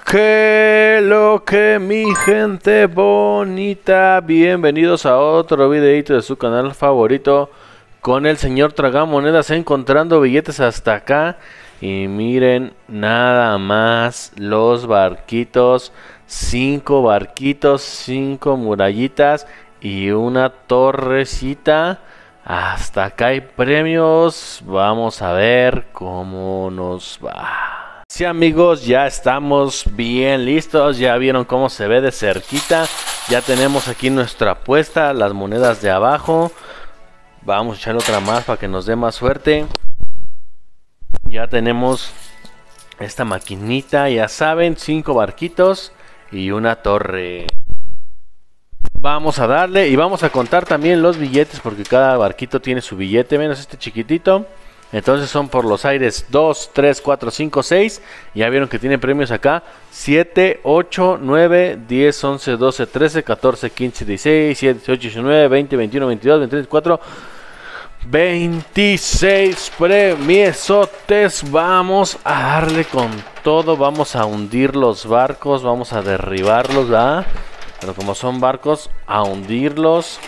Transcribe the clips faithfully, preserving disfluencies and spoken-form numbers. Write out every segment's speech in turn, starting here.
¿Qué lo que mi gente bonita? Bienvenidos a otro videito de su canal favorito con el señor Tragamonedas encontrando billetes hasta acá. Y miren nada más los barquitos, cinco barquitos, cinco murallitas y una torrecita. Hasta acá hay premios, vamos a ver cómo nos va. Sí, amigos, ya estamos bien listos, ya vieron cómo se ve de cerquita. Ya tenemos aquí nuestra apuesta, las monedas de abajo. Vamos a echar otra más para que nos dé más suerte. Ya tenemos esta maquinita, ya saben, cinco barquitos y una torre. Vamos a darle y vamos a contar también los billetes porque cada barquito tiene su billete, menos este chiquitito. Entonces son por los aires dos, tres, cuatro, cinco, seis. Ya vieron que tiene premios acá siete, ocho, nueve, diez, once, doce, trece, catorce, quince, dieciséis, dieciocho, diecinueve, veinte, veintiuno, veintidós, veintitrés, veinticuatro, veintiséis premiesotes. Vamos a darle con todo. Vamos a hundir los barcos. Vamos a derribarlos, ¿verdad? Pero como son barcos, a hundirlos,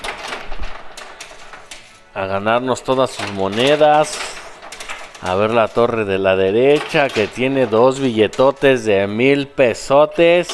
a ganarnos todas sus monedas. A ver la torre de la derecha que tiene dos billetotes de mil pesotes.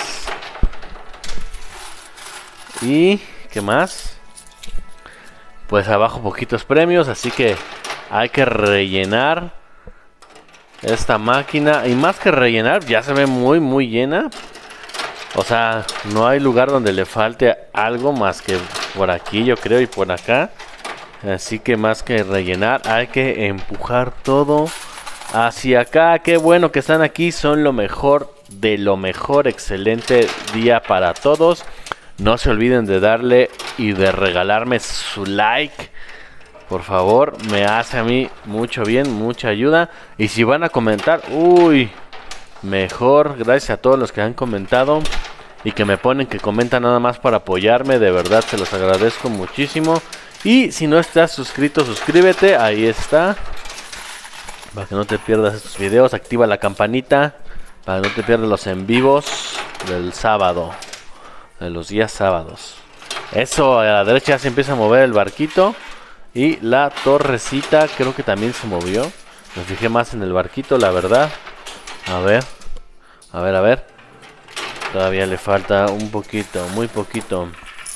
Y ¿qué más? Pues abajo poquitos premios, así que hay que rellenar esta máquina. Y más que rellenar, ya se ve muy muy llena. O sea, no hay lugar donde le falte algo más que por aquí, yo creo, y por acá. Así que más que rellenar, hay que empujar todo hacia acá. Qué bueno que están aquí, son lo mejor de lo mejor. Excelente día para todos. No se olviden de darle y de regalarme su like. Por favor, me hace a mí mucho bien, mucha ayuda. Y si van a comentar, uy, mejor. Gracias a todos los que han comentado y que me ponen que comentan nada más para apoyarme. De verdad, se los agradezco muchísimo. Y si no estás suscrito, suscríbete, ahí está. Para que no te pierdas estos videos, activa la campanita. Para que no te pierdas los en vivos del sábado. De los días sábados. Eso, a la derecha se empieza a mover el barquito. Y la torrecita creo que también se movió. Me fijé más en el barquito, la verdad. A ver, a ver, a ver. Todavía le falta un poquito, muy poquito.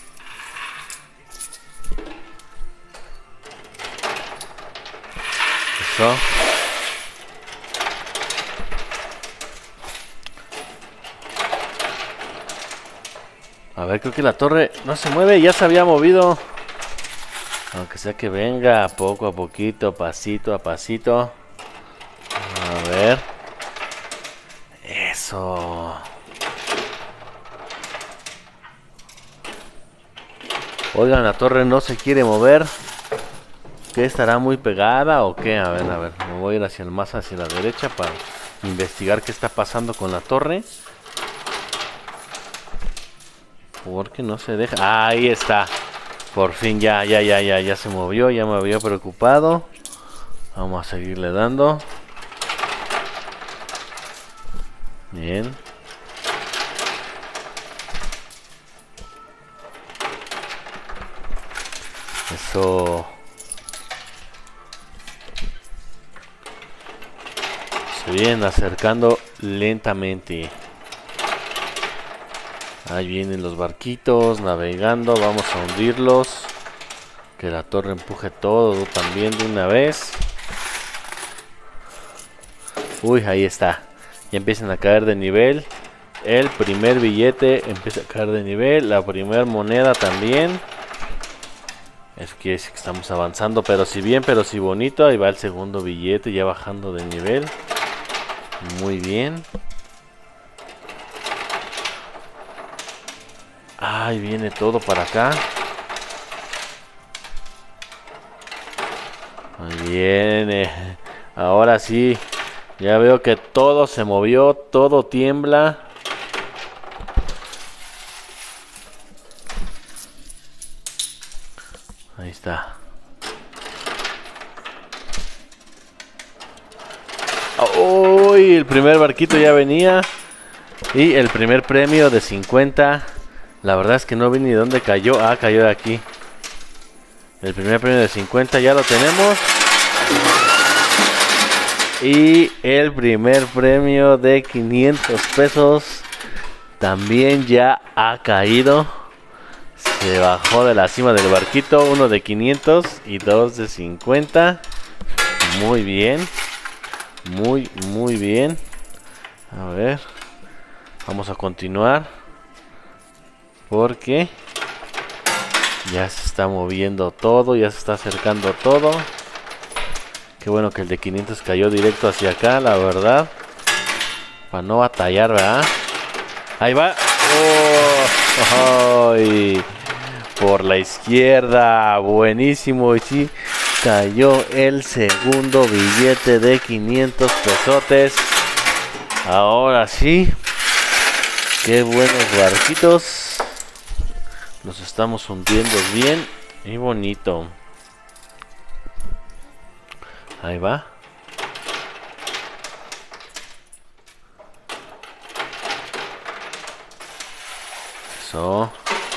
Eso. A ver, creo que la torre no se mueve, ya se había movido. Aunque sea que venga poco a poquito, pasito a pasito. A ver. Eso. Oigan, la torre no se quiere mover. ¿Qué, estará muy pegada o qué? A ver, a ver, me voy a ir hacia el más hacia la derecha para investigar qué está pasando con la torre. Porque no se deja. Ah, ahí está. Por fin ya, ya, ya, ya, ya se movió, ya me había preocupado. Vamos a seguirle dando. Bien. Eso. Se vienen acercando lentamente. Ahí vienen los barquitos navegando. Vamos a hundirlos. Que la torre empuje todo también de una vez. Uy, ahí está. Ya empiezan a caer de nivel. El primer billete empieza a caer de nivel. La primera moneda también. Eso quiere decir que estamos avanzando. Pero si bien, pero si bonito. Ahí va el segundo billete ya bajando de nivel. Muy bien. Ahí viene todo para acá. Ahí viene. Ahora sí. Ya veo que todo se movió. Todo tiembla. Ahí está. Uy, el primer barquito ya venía. Y el primer premio de cincuenta. La verdad es que no vi ni dónde cayó. Ah, cayó de aquí. El primer premio de cincuenta ya lo tenemos. Y el primer premio de quinientos pesos también ya ha caído. Se bajó de la cima del barquito. Uno de quinientos y dos de cincuenta. Muy bien. Muy, muy bien. A ver. Vamos a continuar. Porque ya se está moviendo todo. Ya se está acercando todo. Qué bueno que el de quinientos cayó directo hacia acá, la verdad. Para no batallar, ¿verdad? Ahí va. Oh, oh, por la izquierda. Buenísimo. Y sí, cayó el segundo billete de quinientos pesotes. Ahora sí. Qué buenos barquitos. Nos estamos hundiendo bien y bonito. Ahí va. Eso.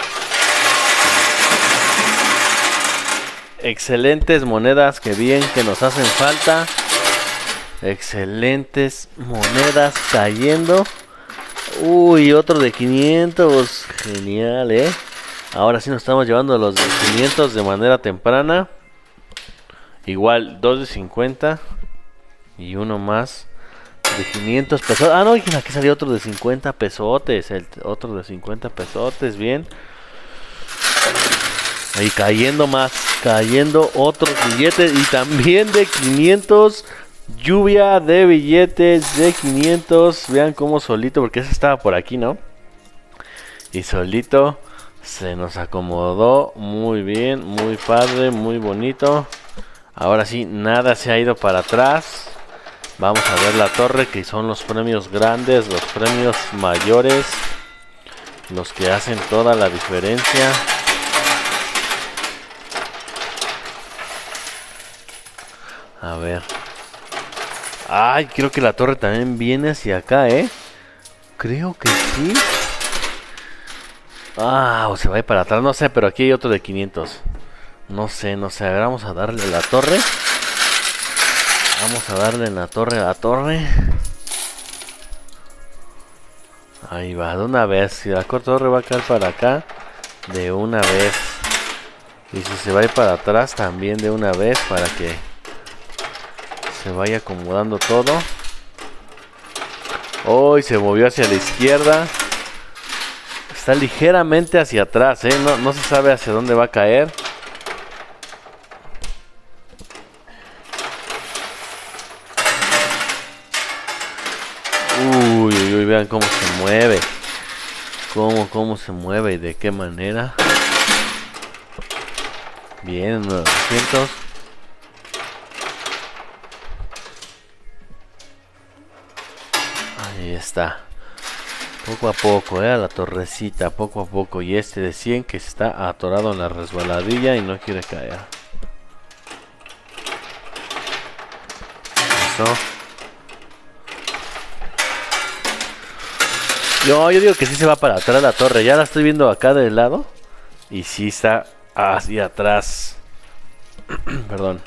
Excelentes monedas, que bien que nos hacen falta. Excelentes monedas cayendo. Uy, otro de quinientos. Genial, eh. Ahora sí nos estamos llevando los de quinientos de manera temprana. Igual, dos de cincuenta. Y uno más de quinientos pesos. Ah, no, aquí salió otro de cincuenta pesotes. El otro de cincuenta pesotes, bien. Ahí cayendo más. Cayendo otros billetes. Y también de quinientos. Lluvia de billetes de quinientos. Vean cómo solito, porque ese estaba por aquí, ¿no? Y solito se nos acomodó. Muy bien, muy padre, muy bonito. Ahora sí, nada se ha ido para atrás. Vamos a ver la torre, que son los premios grandes, los premios mayores, los que hacen toda la diferencia. A ver. Ay, creo que la torre también viene hacia acá, ¿eh? Creo que sí. Ah, o se va a ir para atrás, no sé, pero aquí hay otro de quinientos. No sé, no sé, a ver, vamos a darle la torre. Vamos a darle en la torre a la torre. Ahí va, de una vez. Si la torre va a caer para acá, de una vez. Y si se va a ir para atrás, también de una vez, para que se vaya acomodando todo. Oh, y se movió hacia la izquierda. Está ligeramente hacia atrás, ¿eh? No, no se sabe hacia dónde va a caer. Uy, uy, uy, vean cómo se mueve. Cómo, cómo se mueve y de qué manera. Bien, novecientos. Ahí está. Poco a poco, eh, a la torrecita, poco a poco. Y este de cien que está atorado en la resbaladilla y no quiere caer. Eso. Yo, yo digo que sí se va para atrás la torre. Ya la estoy viendo acá del lado. Y sí está hacia atrás. Perdón.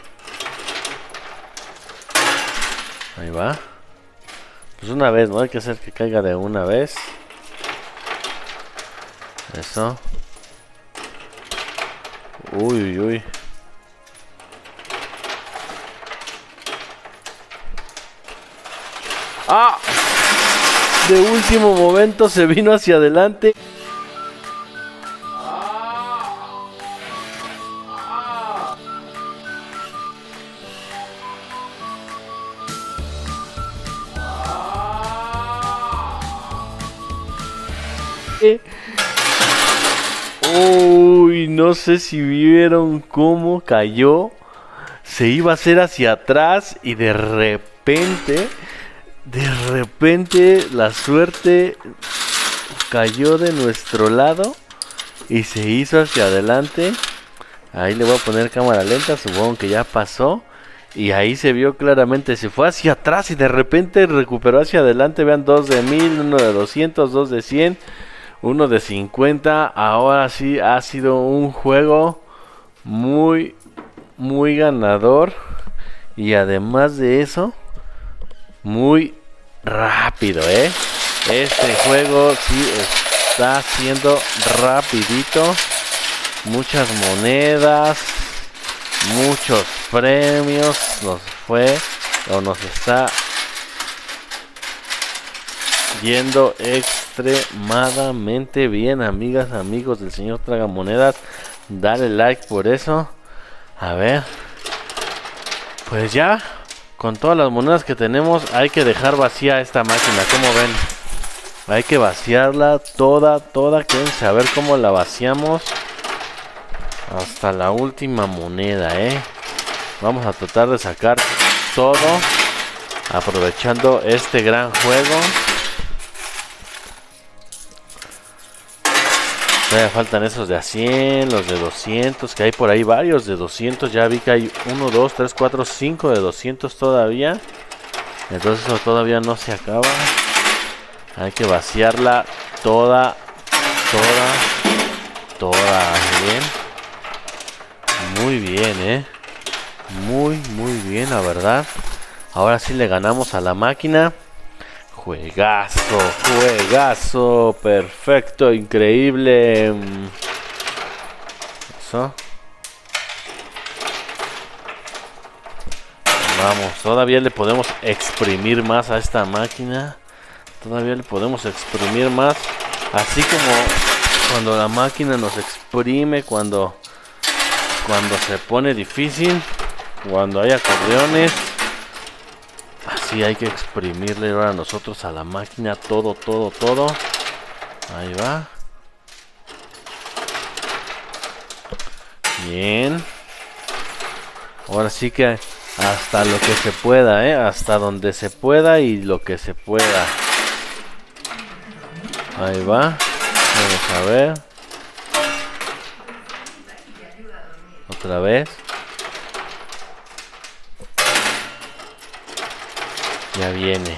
Ahí va. Pues una vez, ¿no? Hay que hacer que caiga de una vez. Eso. Uy, uy, uy. ¡Ah! De último momento se vino hacia adelante. Uy, no sé si vieron cómo cayó. Se iba a hacer hacia atrás y de repente, de repente la suerte cayó de nuestro lado y se hizo hacia adelante. Ahí le voy a poner cámara lenta, supongo que ya pasó. Y ahí se vio claramente, se fue hacia atrás y de repente recuperó hacia adelante. Vean, dos de mil, uno de doscientos, dos de cien, uno de cincuenta. Ahora sí ha sido un juego muy, muy ganador. Y además de eso, muy rápido, ¿eh? Este juego sí está siendo rapidito. Muchas monedas, muchos premios. Nos fue o nos está yendo extremadamente bien, amigas, amigos del señor Tragamonedas. Dale like por eso. A ver, pues ya con todas las monedas que tenemos hay que dejar vacía esta máquina. ¿Cómo ven? Hay que vaciarla toda, toda. Quédense a ver cómo la vaciamos hasta la última moneda, eh. Vamos a tratar de sacar todo, aprovechando este gran juego. Todavía faltan esos de a cien, los de doscientos, que hay por ahí varios de doscientos. Ya vi que hay uno, dos, tres, cuatro, cinco de doscientos todavía. Entonces eso todavía no se acaba. Hay que vaciarla toda, toda, toda. Bien. Muy bien, eh. Muy, muy bien, la verdad. Ahora sí le ganamos a la máquina. Juegazo, juegazo. Perfecto, increíble. Eso. Vamos, todavía le podemos exprimir más a esta máquina. Todavía le podemos exprimir más. Así como cuando la máquina nos exprime, cuando, cuando se pone difícil, cuando hay acordeones. Así hay que exprimirle ahora nosotros a la máquina todo, todo, todo. Ahí va. Bien. Ahora sí que hasta lo que se pueda, ¿eh? Hasta donde se pueda y lo que se pueda. Ahí va. Vamos a ver. Otra vez. Ya viene.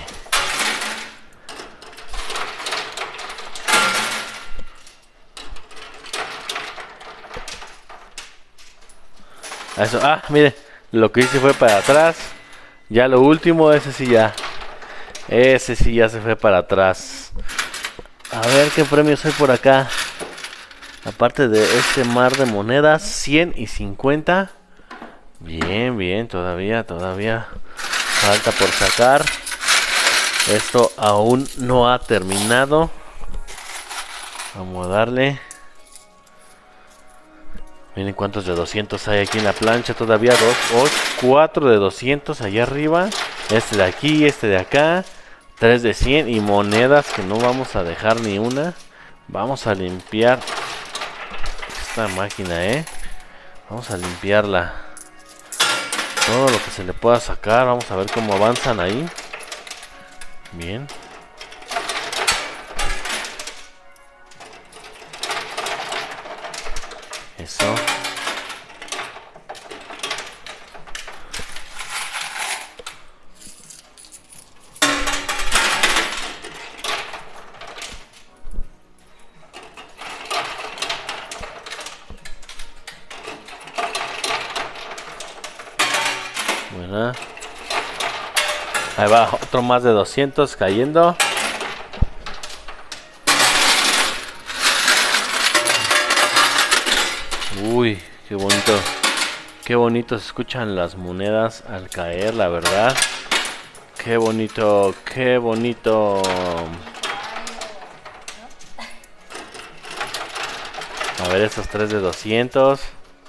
Eso. Ah, mire. Lo que hice fue para atrás. Ya lo último, ese sí ya. Ese sí ya se fue para atrás. A ver qué premios hay por acá. Aparte de este mar de monedas, cien y cincuenta. Bien, bien, todavía, todavía falta por sacar. Esto aún no ha terminado. Vamos a darle. Miren cuántos de doscientos hay aquí en la plancha. Todavía dos, ocho, cuatro de doscientos allá arriba. Este de aquí, este de acá. tres de cien y monedas que no vamos a dejar ni una. Vamos a limpiar esta máquina, eh. Vamos a limpiarla. Todo lo que se le pueda sacar. Vamos a ver cómo avanzan ahí. Bien. Eso. Bueno. Ahí va otro más de doscientos cayendo. Uy, qué bonito. Qué bonito se escuchan las monedas al caer, la verdad. Qué bonito, qué bonito. A ver estos tres de doscientos.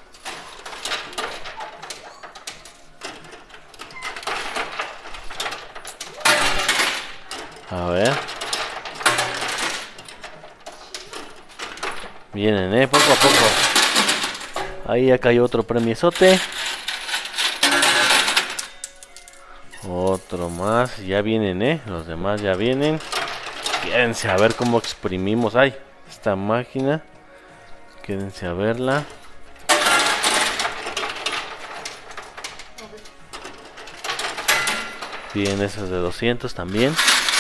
A ver. Vienen, eh, poco a poco. Ahí ya cayó otro premiezote. Otro más. Ya vienen, eh. Los demás ya vienen. Quédense a ver cómo exprimimos. Ay, esta máquina. Quédense a verla. Siguen esos de doscientos también.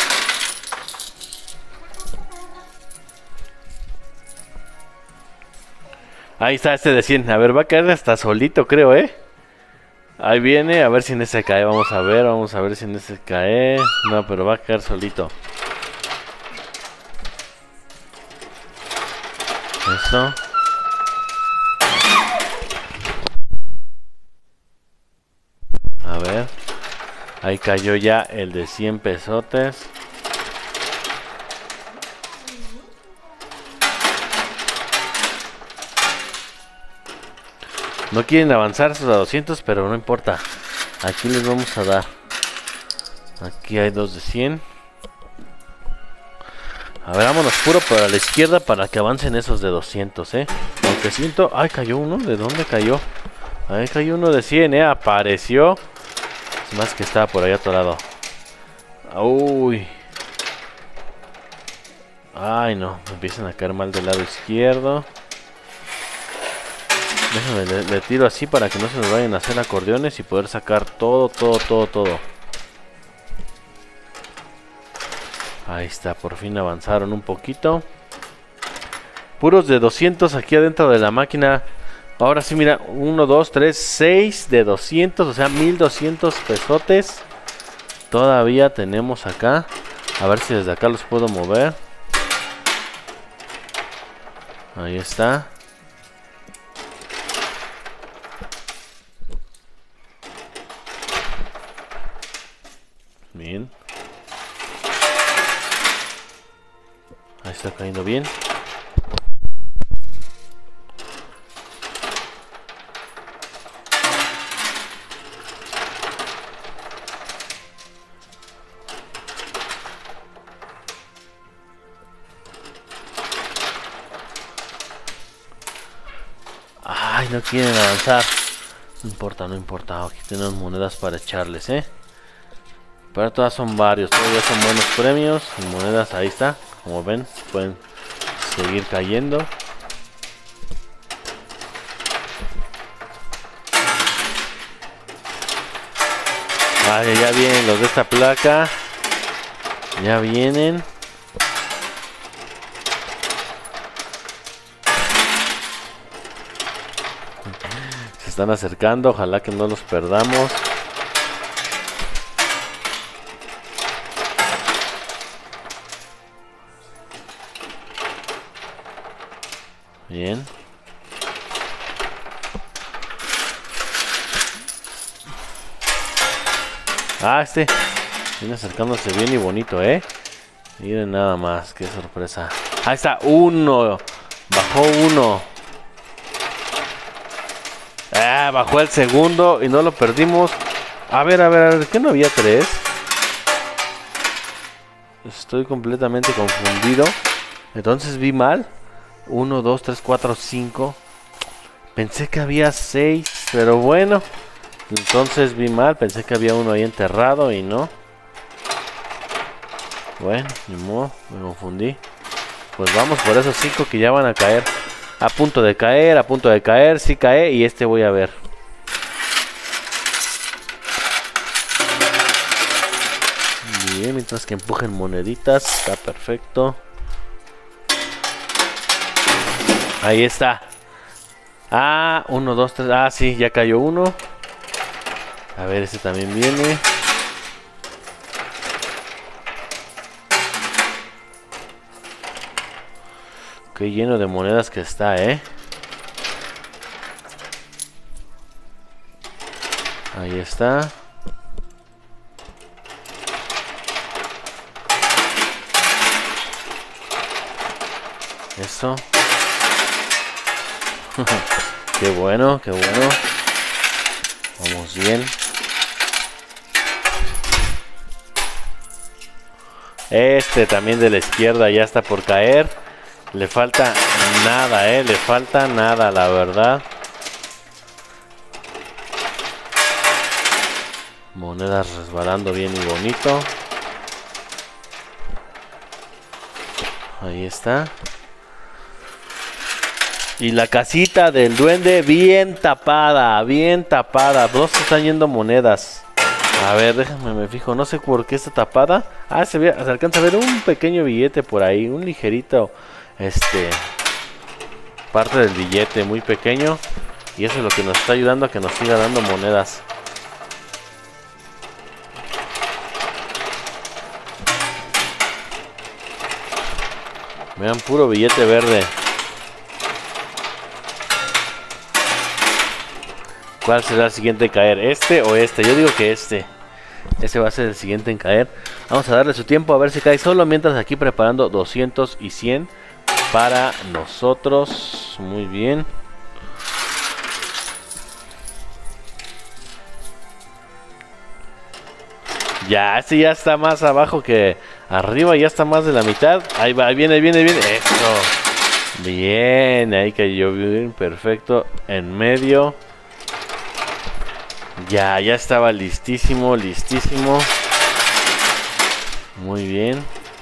Ahí está este de cien. A ver, va a caer hasta solito, creo, ¿eh? Ahí viene, a ver si en ese cae. Vamos a ver, vamos a ver si en ese cae. No, pero va a caer solito. Eso. A ver. Ahí cayó ya el de cien pesotes. No quieren avanzar a doscientos, pero no importa. Aquí les vamos a dar. Aquí hay dos de cien. A ver, vámonos puro para la izquierda para que avancen esos de doscientos, eh. Aunque siento... Ay, cayó uno. ¿De dónde cayó? Ahí cayó uno de cien, eh. Apareció. Es más que estaba por ahí atorado. Uy. Ay, no. Me empiezan a caer mal del lado izquierdo. Déjame, le, le tiro así para que no se nos vayan a hacer acordeones y poder sacar todo, todo, todo, todo. Ahí está, por fin avanzaron un poquito. Puros de doscientos aquí adentro de la máquina. Ahora sí, mira, uno, dos, tres, seis de doscientos, o sea, mil doscientos pesotes. Todavía tenemos acá. A ver si desde acá los puedo mover. Ahí está. Bien. Ahí está cayendo bien. Ay, no quieren avanzar. No importa, no importa. Aquí tenemos monedas para echarles, eh. Pero todas son varios, todavía son buenos premios. Y monedas, ahí está. Como ven, pueden seguir cayendo. Vaya, ya vienen los de esta placa. Ya vienen. Se están acercando, ojalá que no los perdamos. Bien. Ah, este viene acercándose bien y bonito, ¿eh? Miren nada más, qué sorpresa. Ahí está, uno. Bajó uno. Ah, bajó el segundo y no lo perdimos. A ver, a ver, a ver, ¿qué no había tres? Estoy completamente confundido. Entonces vi mal. uno, dos, tres, cuatro, cinco. Pensé que había seis, pero bueno. Entonces vi mal, pensé que había uno ahí enterrado y no. Bueno, ni modo, me confundí. Pues vamos por esos cinco que ya van a caer. A punto de caer, a punto de caer, sí cae y este voy a ver. Bien, mientras que empujen moneditas, está perfecto. Ahí está. Ah, uno, dos, tres. Ah, sí, ya cayó uno. A ver, este también viene. Qué lleno de monedas que está, ¿eh? Ahí está. Eso. Qué bueno, qué bueno. Vamos bien. Este también de la izquierda ya está por caer. Le falta nada, eh. Le falta nada, la verdad. Monedas resbalando bien y bonito. Ahí está. Y la casita del duende bien tapada, bien tapada. Dos están yendo monedas. A ver, déjame, me fijo. No sé por qué está tapada. Ah, se, ve, se alcanza a ver un pequeño billete por ahí. Un ligerito, este... parte del billete, muy pequeño. Y eso es lo que nos está ayudando a que nos siga dando monedas. Vean, puro billete verde. ¿Cuál será el siguiente en caer? ¿Este o este? Yo digo que este. Este va a ser el siguiente en caer. Vamos a darle su tiempo a ver si cae solo. Mientras aquí preparando doscientos y cien para nosotros. Muy bien. Ya, este ya está más abajo que arriba. Ya está más de la mitad. Ahí va, ahí viene, viene, viene. Eso. Bien, ahí cayó bien. Perfecto. En medio. Ya, ya estaba listísimo, listísimo. Muy bien.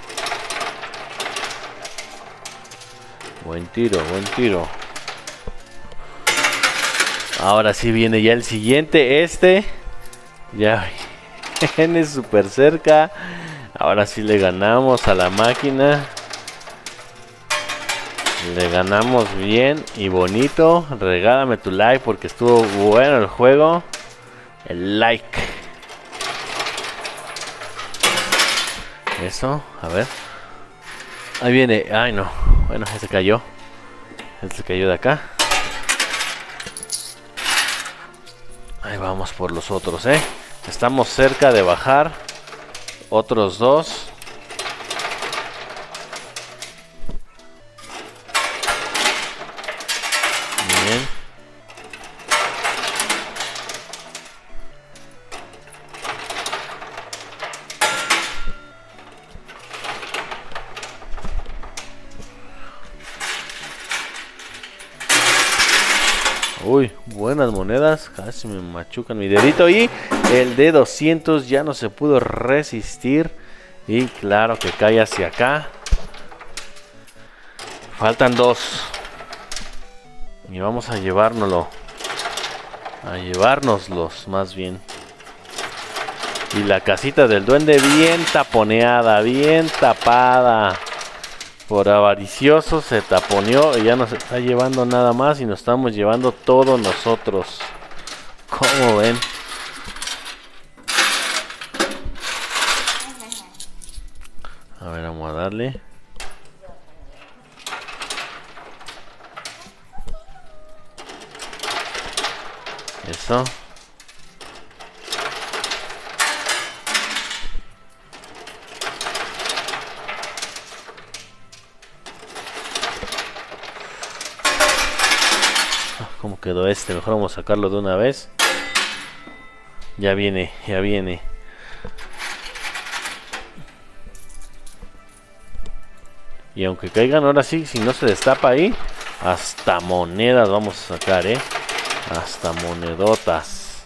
Buen tiro, buen tiro. Ahora sí viene ya el siguiente. Este. Ya viene súper cerca. Ahora sí le ganamos a la máquina. Le ganamos bien y bonito. Regálame tu like porque estuvo bueno el juego. El like. Eso, a ver. Ahí viene. Ay, no. Bueno, ese cayó. Ese cayó de acá. Ahí vamos por los otros, ¿eh? Estamos cerca de bajar. Otros dos. Bien. Uy, buenas monedas. Casi me machucan mi dedito. Y el de doscientos ya no se pudo resistir. Y claro que cae hacia acá. Faltan dos. Y vamos a llevárnoslo. A llevárnoslos más bien. Y la casita del duende bien taponeada. Bien tapada. Por avaricioso se taponeó y ya no se está llevando nada más y nos estamos llevando todos nosotros. ¿Cómo ven? A ver, vamos a darle. Eso. ¿Cómo quedó este? Mejor vamos a sacarlo de una vez. Ya viene, ya viene. Y aunque caigan ahora sí, si no se destapa ahí, hasta monedas vamos a sacar, ¿eh? Hasta monedotas.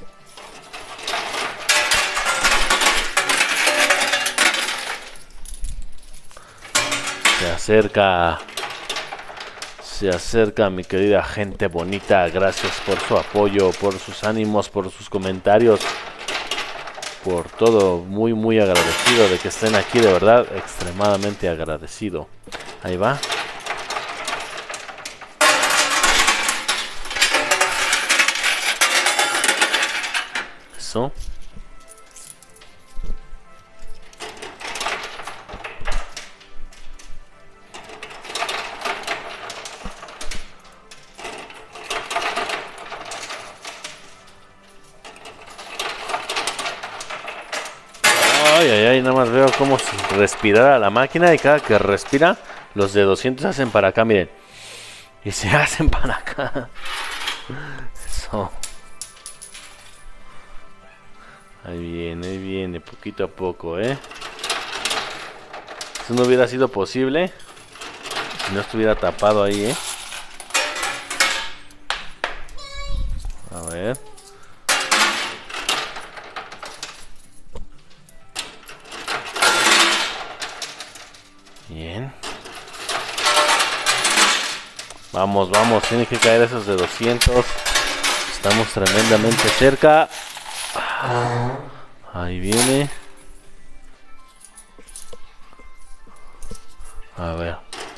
Se acerca... Se acerca mi querida gente bonita. Gracias por su apoyo, por sus ánimos, por sus comentarios. Por todo. Muy, muy agradecido de que estén aquí. De verdad, extremadamente agradecido. Ahí va. Eso. Ay, ay, ay, nada más veo como si respirara la máquina y cada que respira, los de doscientos se hacen para acá, miren. Y se hacen para acá. Eso. Ahí viene, ahí viene, poquito a poco, ¿eh? Eso no hubiera sido posible si no estuviera tapado ahí, ¿eh? A ver. Bien. Vamos, vamos, tiene que caer esos de doscientos. Estamos tremendamente cerca. Ahí viene. A ver.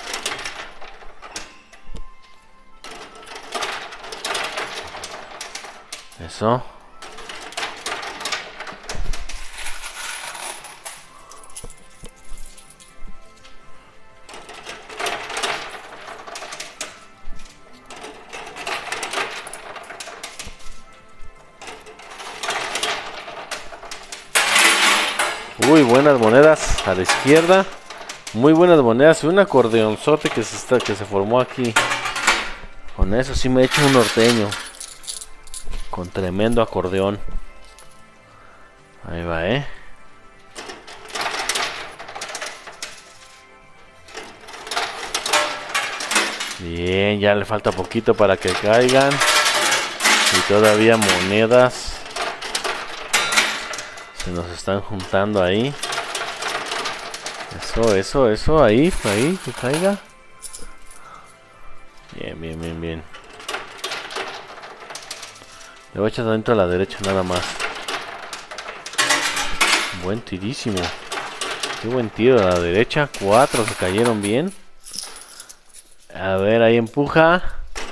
Eso. Uy, buenas monedas a la izquierda. Muy buenas monedas y un acordeonzote que se está, que se formó aquí. Con eso sí me he hecho un norteño. Con tremendo acordeón. Ahí va, eh. Bien, ya le falta poquito para que caigan. Y todavía monedas se nos están juntando ahí. Eso, eso, eso, ahí, ahí, que caiga. Bien, bien, bien, bien. Le voy a echar dentro a la derecha nada más. Buen tirísimo. Qué buen tiro a la derecha. Cuatro se cayeron bien. A ver, ahí empuja.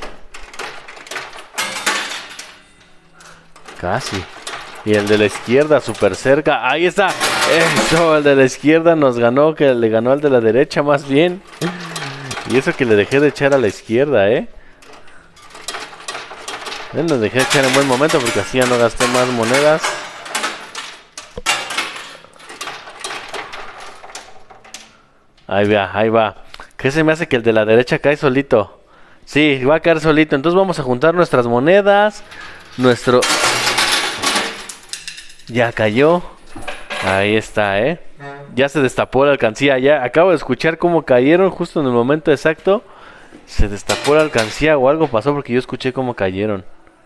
Casi. Y el de la izquierda, súper cerca. Ahí está. Eso, el de la izquierda nos ganó, que le ganó al de la derecha más bien. Y eso que le dejé de echar a la izquierda, ¿eh? Eh, Lo dejé de echar en buen momento porque así ya no gasté más monedas. Ahí va, ahí va. ¿Qué se me hace que el de la derecha cae solito? Sí, va a caer solito. Entonces vamos a juntar nuestras monedas. Nuestro... Ya cayó. Ahí está, ¿eh? Ya se destapó la alcancía. Ya acabo de escuchar cómo cayeron justo en el momento exacto. Se destapó la alcancía o algo pasó porque yo escuché cómo cayeron.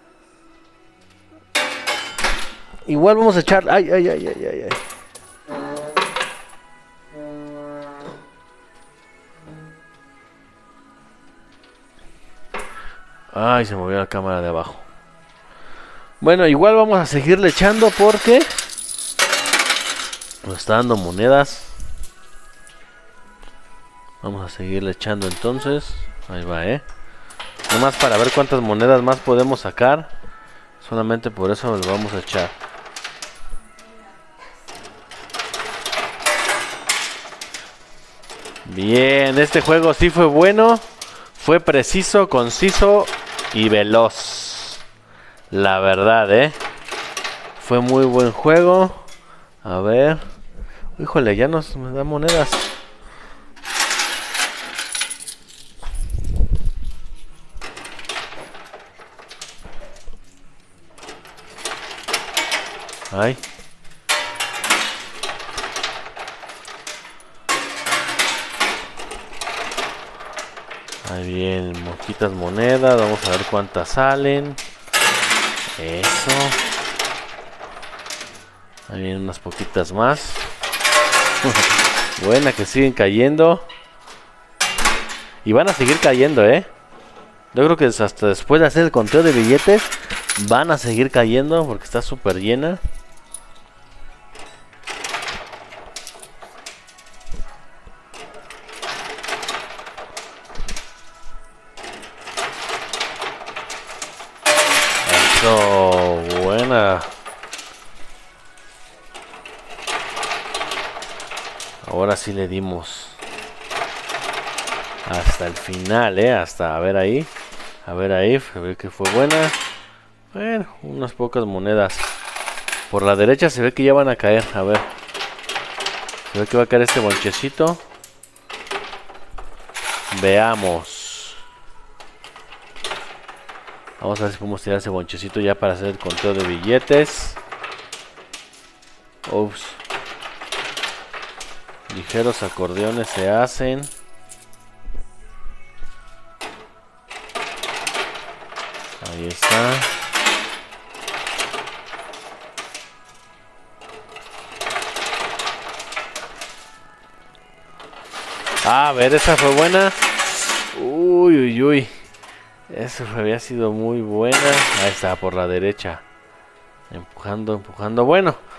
Igual vamos a echar... Ay, ay, ay, ay, ay, ay. Ay, se movió la cámara de abajo. Bueno, igual vamos a seguirle echando porque nos está dando monedas. Vamos a seguirle echando entonces. Ahí va, eh. Nomás para ver cuántas monedas más podemos sacar. Solamente por eso le vamos a echar. Bien, este juego sí fue bueno. Fue preciso, conciso y veloz. La verdad, eh. Fue muy buen juego. A ver. Híjole, ya nos me da monedas. Ay. Ahí bien, poquitas monedas. Vamos a ver cuántas salen. Eso. Ahí vienen unas poquitas más. Buena, que siguen cayendo. Y van a seguir cayendo, eh. Yo creo que hasta después de hacer el conteo de billetes van a seguir cayendo porque está súper llena. Eso, buena. Ahora sí le dimos hasta el final, eh. Hasta, a ver ahí. A ver ahí, a ver que fue buena. Bueno, unas pocas monedas. Por la derecha se ve que ya van a caer. A ver. Se ve que va a caer este bonchecito. Veamos. Vamos a ver si podemos tirar ese bonchecito ya para hacer el conteo de billetes. Ups. Ligeros acordeones se hacen. Ahí está. Ah, a ver, esa fue buena. Uy, uy, uy. Eso había sido muy buena. Ahí está, por la derecha. Empujando, empujando. Bueno,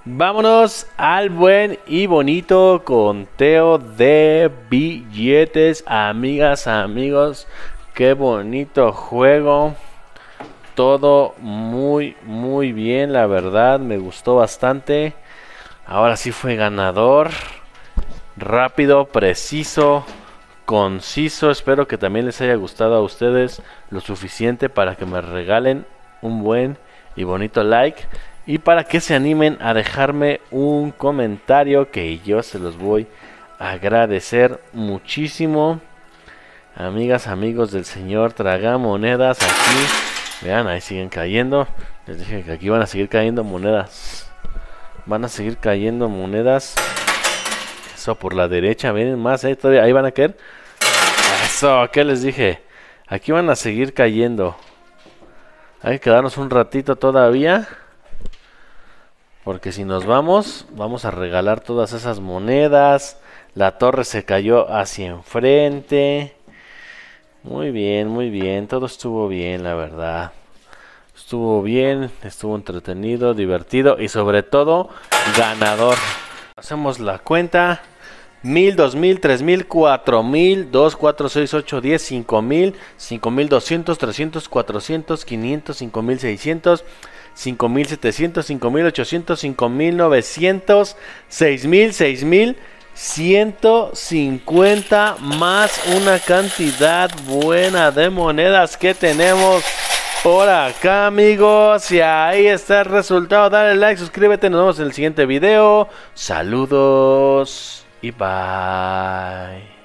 Vámonos al buen y bonito conteo de billetes, amigas, amigos. Qué bonito juego. Todo muy, muy bien, la verdad. Me gustó bastante. Ahora sí fue ganador. Rápido, preciso, conciso. Espero que también les haya gustado a ustedes lo suficiente para que me regalen un buen y bonito like. Y para que se animen a dejarme un comentario que yo se los voy a agradecer muchísimo. Amigas, amigos del señor Tragamonedas, aquí, vean, ahí siguen cayendo. Les dije que aquí van a seguir cayendo monedas. Van a seguir cayendo monedas. Eso por la derecha, ven más, eh, todavía, ahí van a caer. Eso, ¿qué les dije? Aquí van a seguir cayendo. Hay que quedarnos un ratito todavía. Porque si nos vamos, vamos a regalar todas esas monedas. La torre se cayó hacia enfrente. Muy bien, muy bien. Todo estuvo bien, la verdad. Estuvo bien, estuvo entretenido, divertido y sobre todo, ganador. Hacemos la cuenta. Mil, dos mil, tres mil, cuatro mil, dos, cuatro, seis, ocho, diez, cinco mil, cinco mil doscientos, trescientos, cuatrocientos, quinientos, cinco mil seiscientos, cinco mil setecientos, cinco mil ochocientos, cinco mil novecientos, seis mil, seis mil ciento cincuenta más una cantidad buena de monedas que tenemos por acá, amigos. Y ahí está el resultado. Dale like, suscríbete, nos vemos en el siguiente video. Saludos y bye.